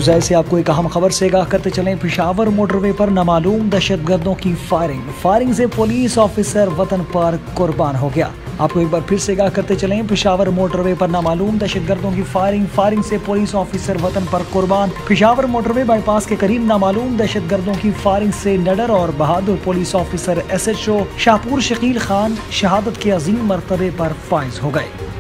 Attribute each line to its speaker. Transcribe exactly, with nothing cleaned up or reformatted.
Speaker 1: News से आपको एक अहम खबर से आगाह करते चलें। पेशावर मोटरवे पर नामालूम दहशतगर्दों की फायरिंग फायरिंग से पुलिस ऑफिसर वतन पर कुर्बान हो गया। आपको एक बार फिर से आगाह करते चलें। पेशावर मोटरवे पर नामालूम दहशतगर्दों की फायरिंग फायरिंग से पुलिस ऑफिसर वतन पर कुर्बान। पेशावर मोटरवे बाईपास के करीब नामालूम दहशतगर्दों की फायरिंग से निडर और बहादुर police officer S H O Shahpur Shakeel Khan शहादत के अजीम मर्तबे पर फाइज हो गए।